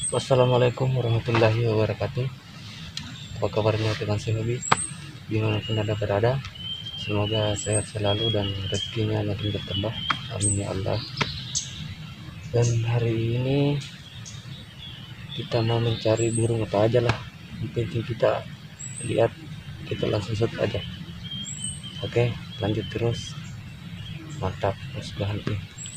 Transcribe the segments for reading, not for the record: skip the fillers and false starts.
Wassalamualaikum warahmatullahi wabarakatuh. Apa kabarnya teman Hobi dimanapun Anda berada? Semoga sehat selalu dan rezekinya makin bertambah, amin ya Allah. Dan hari ini kita mau mencari burung apa aja lah, yang penting kita lihat, kita langsung set aja. Oke, lanjut terus. Mantap, sudah henti.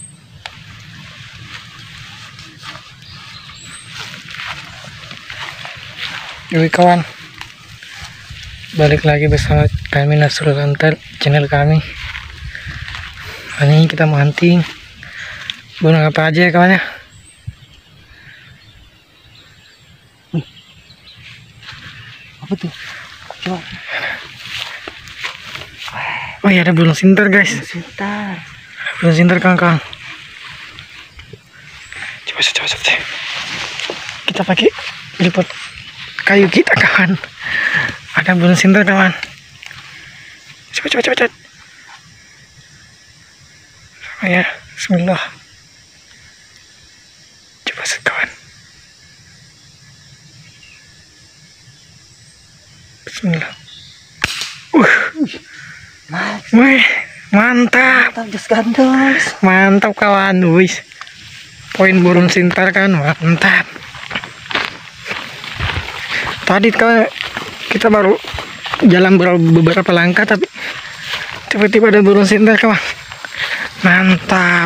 Yoi kawan, balik lagi bersama kami Nasrul Antar, channel kami. Hari ini kita mau hunting burung apa aja ya kawan ya. Apa tuh? Coba. Oh iya, ada burung sinter guys. Sebentar. Burung sinter kawan. Coba. Kita pakai liput kayu kita kawan. Ada burung sinter kawan. Coba. Oh ya, bismillah. Coba set kawan. Bismillah. Wih, mantap. Just gandos. Mantap kawan, wis. Poin burung sinter kan, mantap. Tadi kan kita baru jalan beberapa langkah tapi tiba-tiba ada burung sinter kawan. Mantap.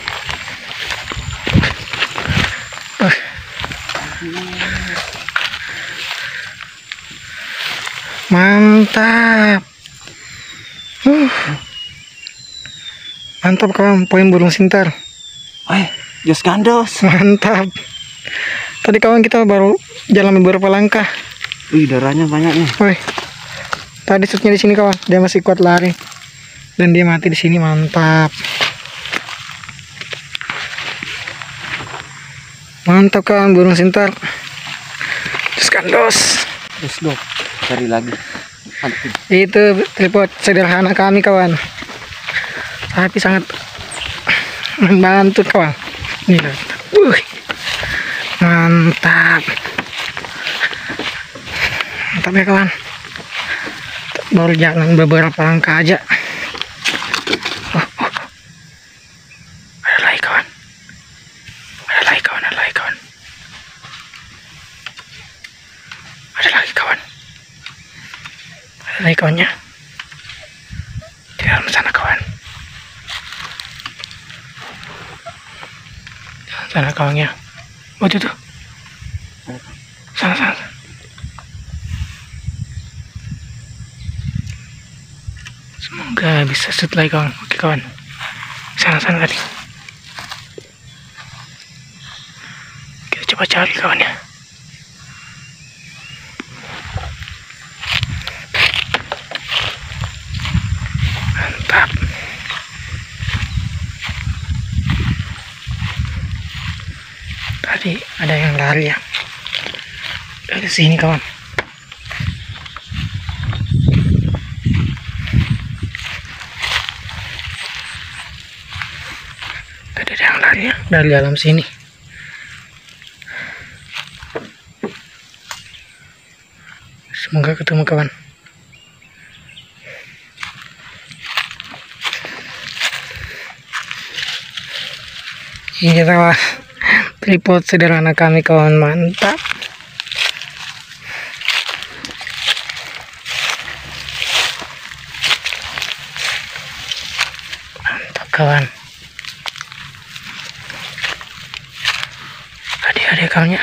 Mantap. Mantap kawan, poin burung sinter. Just gandos. Mantap. Tadi kawan kita baru jalan beberapa langkah. Wih, darahnya banyak nih. Woi. Tadi shootnya di sini kawan, dia masih kuat lari. Dan dia mati di sini, mantap. Mantap kawan, burung sinter. Terus kandos. Terus dong, cari lagi. Mantap. Itu tripod sederhana kami kawan. Tapi sangat membantu kawan. Ini kawan. Mantap. Mantap ya kawan. Baru jalan beberapa langkah aja. Ada lagi kawan. Ada lagi kawan. Ada lagi kawannya. Di dalam sana kawan. Sana kawannya. Oh itu tuh. Sana. Semoga bisa shoot lagi kawan. Oke kawan. Sana tadi. Kita coba cari kawan ya. Mantap. Tadi ada yang lari ya. Dari sini kawan. Tadi ada yang lari ya dari dalam sini. Semoga ketemu kawan. Ini kawan, tripod sederhana kami kawan, mantap. Mantap kawan. Ada kawannya.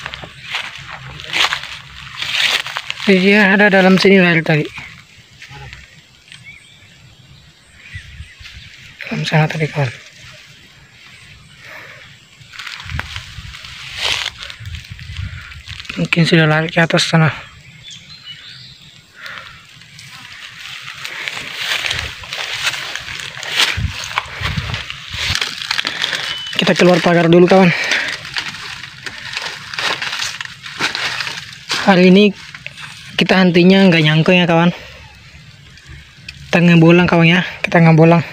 Iya, ada dalam sini lari tadi. Dalam sana tadi kawan. Mungkin sudah lari ke atas sana. Kita keluar pagar dulu kawan. Hari ini kita huntingnya nggak nyangkut ya kawan. Kita ngebolang kawan ya. Kita ngebolang.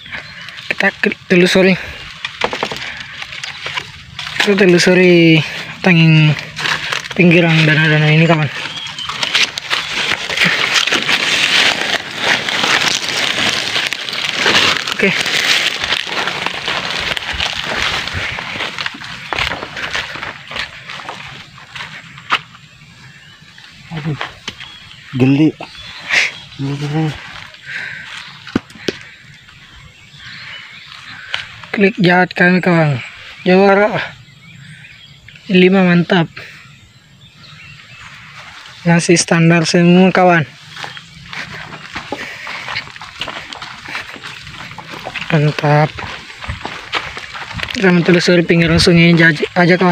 Kita telusuri tanging pinggiran danau-danau ini kawan. Oke. Aduh, geli. Klik jahat kami kawan. Jawara 5 mantap. Nasi standar semua kawan. Mantap. Kita menelusuri pinggiran sungai aja kawan.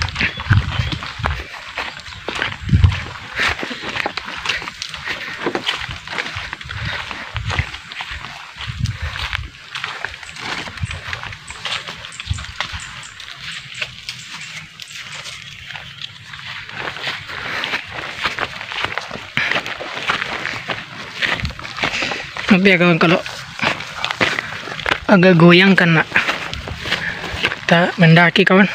Tapi ya kawan, kalau agak goyang karena kita mendaki kawan.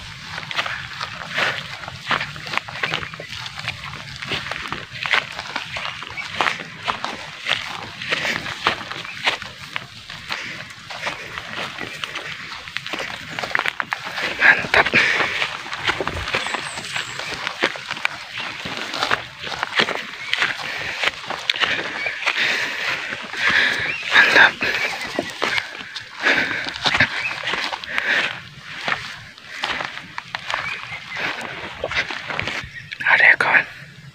Mantap. Mantap. Ada ya kawan.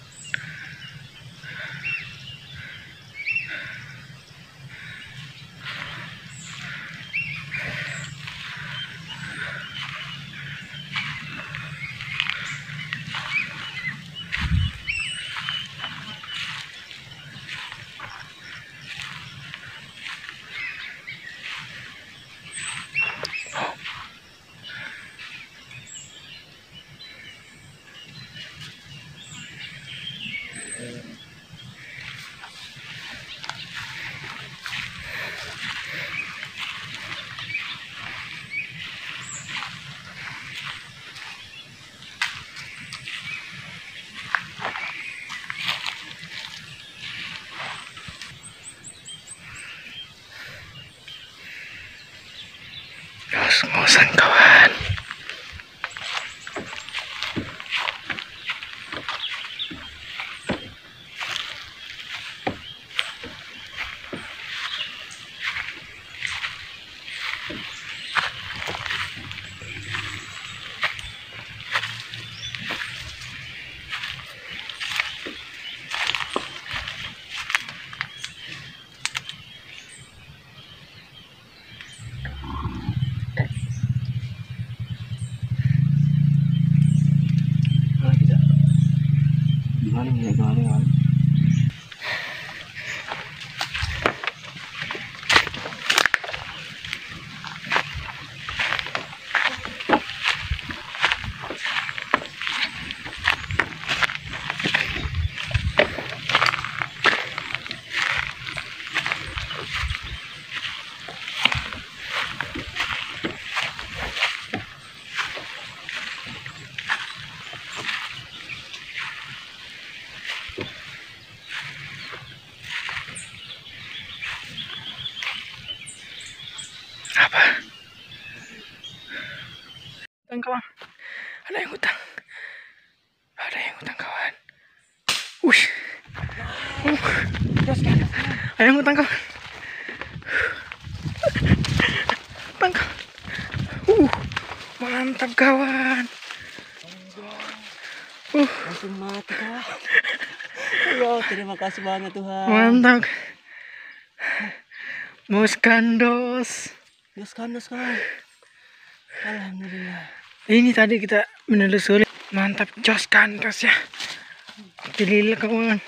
Ngos-ngosan kawan. Gimana nih, gimana? Apa? Hutang kawan. Ada yang hutang. Ada yang hutang kawan. Ush. Ada yang hutang kawan. Hutang kawan. Mantap kawan. Langsung mati kah? Ya, terima kasih banyak Tuhan. Mantap. Muskandos. Kandos kawan. Alhamdulillah. Ini tadi kita menelusuri. Mantap, jos kandos ya. Pilih kawan.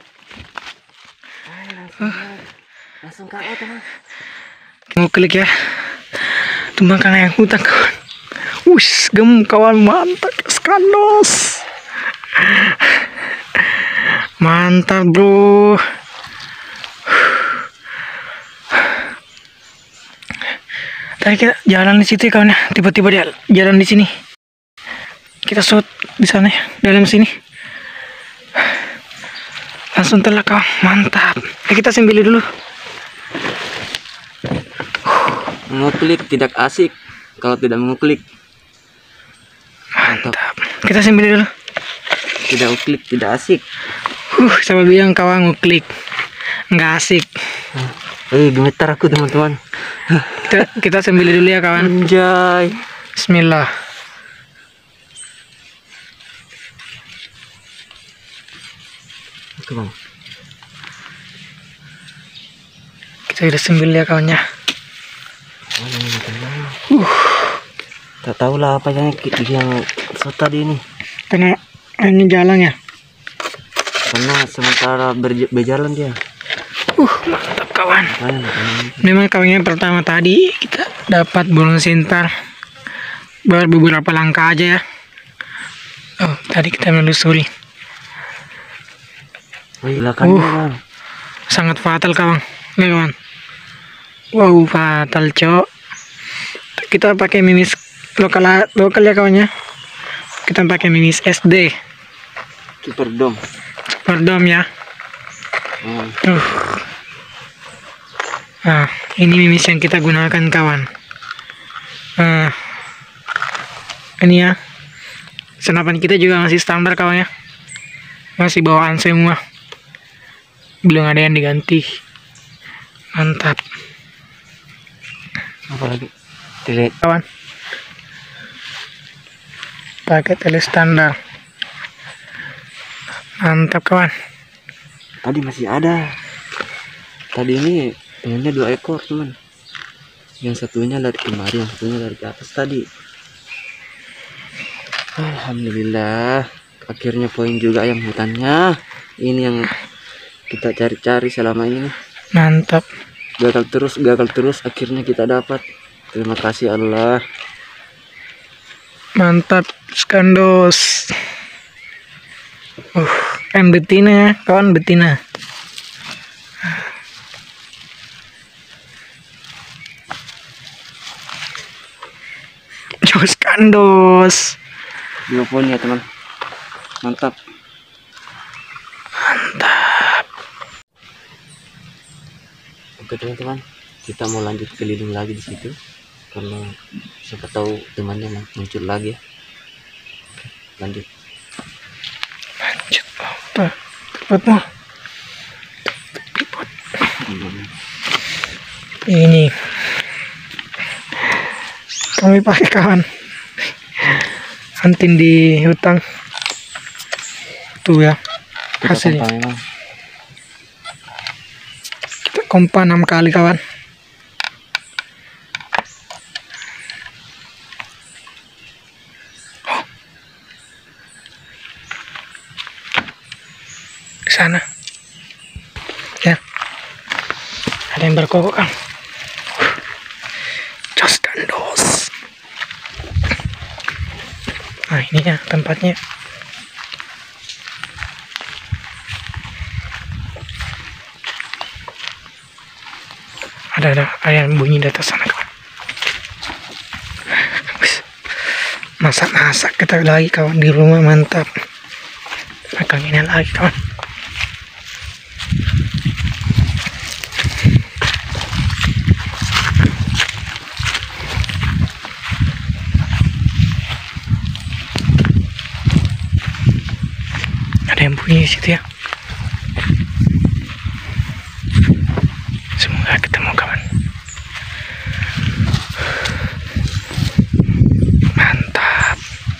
Langsung KO teman. Mau klik ya. Tumbangkan yang hutang kawan. Wush, gem kawan, mantap kandos. Mantap bro. Tadi kita jalan di situ kawan ya, tiba-tiba dia jalan di sini. Kita shoot di sana ya, dalam sini. Langsung telak kawan, mantap. Kita sambil dulu. Menguklik tidak asik kalau tidak menguklik. Mantap. Kita sambil dulu. Tidak uklik tidak asik. Sama bilang kawan nguklik nggak asik. Gemetar aku teman-teman. Kita sambil dulu ya kawan. Anjay. Bismillah. Oke bang. Kita udah sambil ya kawannya. Tak tahu lah apa yang shot tadi ini. Karena ini jalan ya. Karena sementara berjalan dia. Mantap kawan. Memang kawannya pertama tadi kita dapat burung sintar. Baru beberapa langkah aja ya. Oh, tadi kita menelusuri. Belakangnya bang. Sangat fatal kawan. Nih kawan. Wow, fatal cok. Kita pakai mimis lokal ya kawannya. Kita pakai mimis SD. Super dom. Super dom ya. Nah, ini mimis yang kita gunakan kawan. Ini ya. Senapan kita juga masih standar kawan ya. Masih bawaan semua. Belum ada yang diganti. Mantap. Apalagi tele kawan. Pakai tele standar. Mantap kawan. Tadi masih ada. Tadi ini pengennya 2 ekor teman. Yang satunya lari kemari, yang satunya lari ke atas tadi. Alhamdulillah. Akhirnya poin juga ayam hutannya. Ini yang kita cari-cari selama ini. Mantap. Gagal terus. Akhirnya kita dapat. Terima kasih Allah. Mantap skandos. Kan betina ya, kawan betina. Jos skandos. 2 poin ya teman. Mantap. Oke teman-teman, kita mau lanjut keliling lagi di situ karena siapa tahu temannya muncul lagi ya. Oke, lanjut apa tripodmu? Ini kami pakai kawan antin di hutang tuh ya hasilnya. Kita kompa 6 kali kawan. Di sana ya ada yang berkokok kan. Jos gandos. Nah ini ya tempatnya. Ada yang bunyi di atas sana kawan. Masak kita lagi kawan di rumah, mantap. Makan ini lagi kawan. Ada yang bunyi di situ ya. Semoga ketemu kawan. Mantap.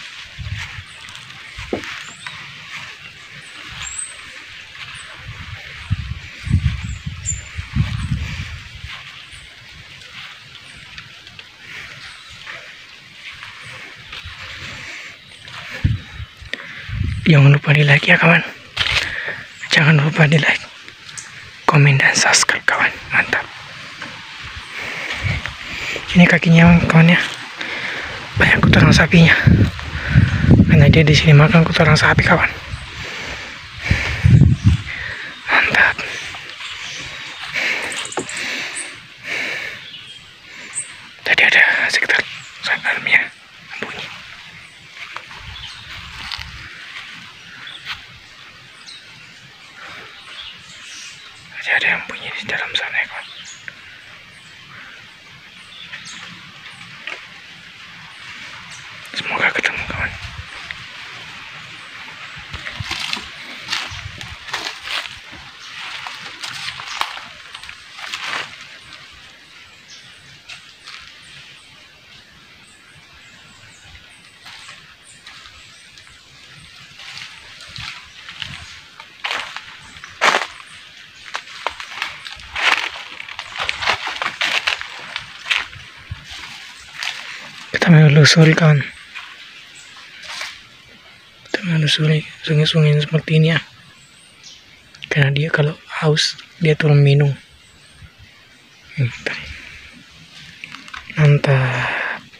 Jangan lupa di like ya kawan. Jangan lupa di like, komen dan subscribe kawan. Mantap. Ini kakinya kawan ya. Banyak kotoran sapinya. Karena dia di sini makan kotoran sapi kawan. Mantap. Tadi ada sekitar 9 ya bunyi. Kita menelusuri kawan. Kita menelusuri sungai-sungai seperti ini ya. Karena dia kalau haus dia turun minum. Mantap.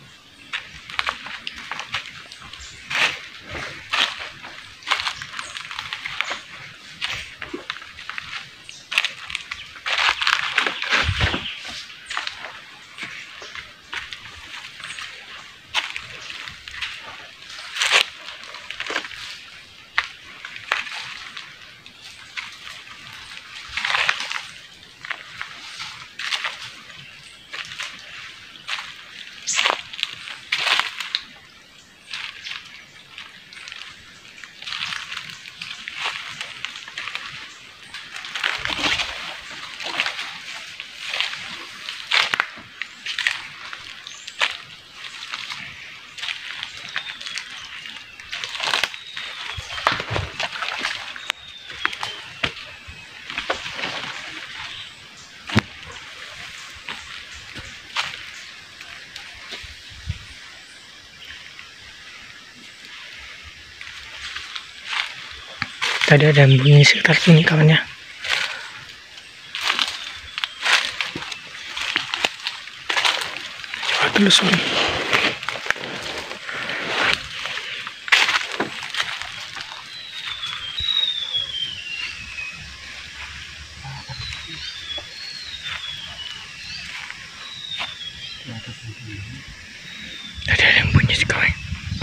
Tadi ada yang bunyi sekitar sini kawannya. Coba telusuri. Tadi ada yang bunyi sih kawan.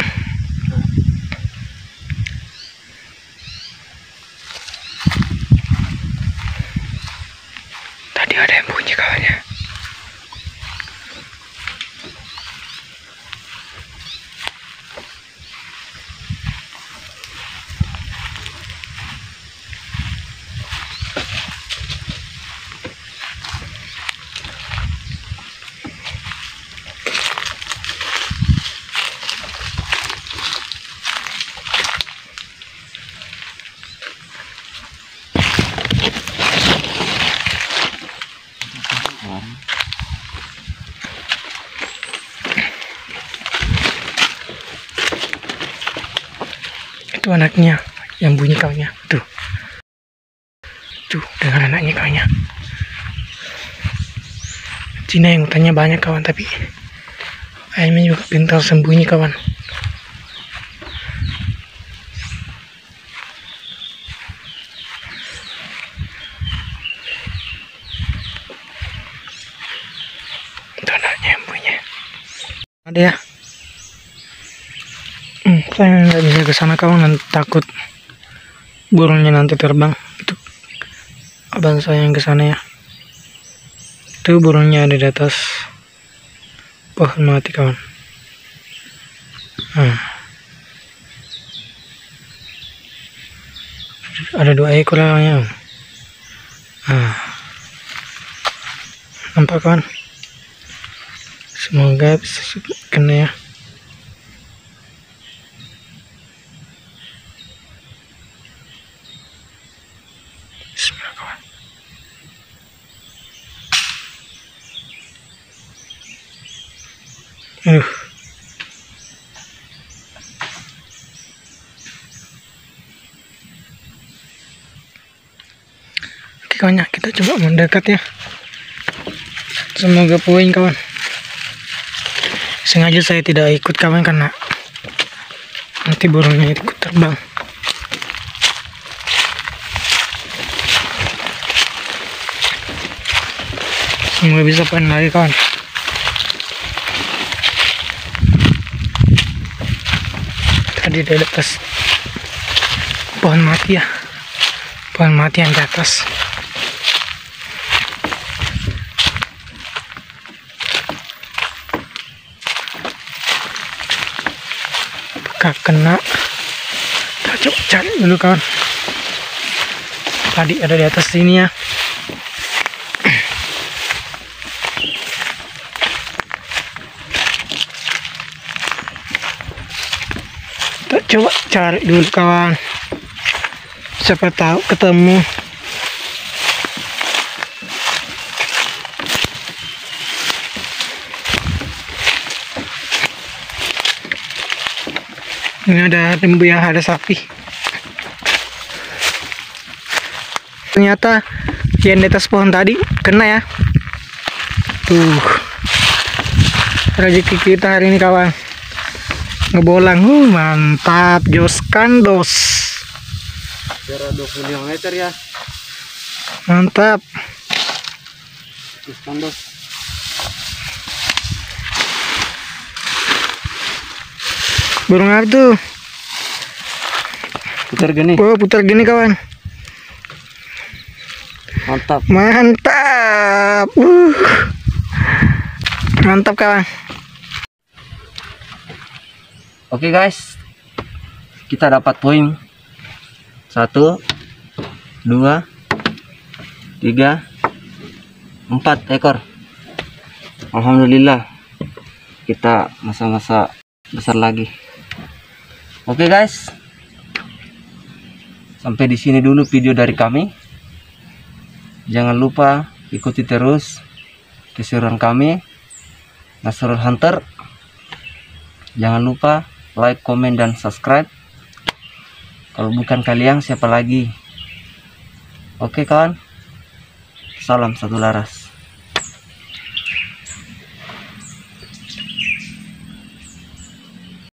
Ada yang bunyi kawannya. Itu anaknya yang bunyi kawannya. Tuh dengan anaknya kawannya. Cina yang hutannya banyak kawan, tapi ayamnya juga pintar sembunyi kawan. Itu anaknya yang bunyi. Ada ya. Saya nggak bisa ke sana kawan, nanti takut burungnya nanti terbang. Itu abang saya yang ke sana ya. Itu burungnya ada di atas pohon mati kawan. Ada 2 ekor lamanya. Nampak kawan? Semoga bisa kena ya. Bismillah kawan. Oke kawannya, kita coba mendekat ya. Semoga poin kawan. Sengaja saya tidak ikut kawan karena nanti burungnya ikut terbang. Semoga bisa poin lagi kawan. Tadi di atas pohon mati ya. Pohon mati yang di atas. Apakah kena? Kita coba cari dulu kawan. Tadi ada di atas sini ya. Kita coba cari dulu kawan. Siapa tahu ketemu. Ini ada lembu yang ada sapi. Ternyata yang di atas pohon tadi kena ya. Tuh. Rezeki kita hari ini kawan. Ngebolang. Mantap. Jos kandos. Jarak 25 meter ya. Mantap. Terus kandos. Burung apa tuh? Putar gini. Oh, putar gini kawan. Mantap. Mantap. Mantap kawan. Oke guys, kita dapat poin 1, 2, 3, 4 ekor. Alhamdulillah, kita masa-masa besar lagi. Oke guys, sampai di sini dulu video dari kami. Jangan lupa ikuti terus keseruan kami, Nasrul Hunter. Jangan lupa like, komen, dan subscribe. Kalau bukan kalian siapa lagi? Oke kawan, salam satu laras.